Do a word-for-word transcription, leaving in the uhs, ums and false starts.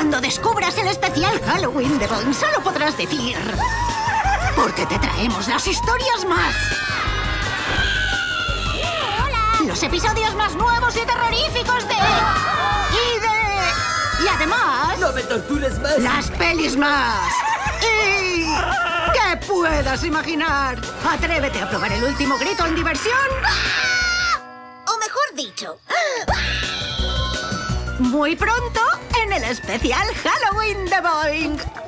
Cuando descubras el especial Halloween de Boing, solo podrás decir... Porque te traemos las historias más... ¡Hola! Los episodios más nuevos y terroríficos de... Y de... Y además... ¡No me tortures más! ¡Las pelis más! ¡Y... que puedas imaginar! Atrévete a probar el último grito en diversión. O mejor dicho... Muy pronto en el especial Halloween de Boing.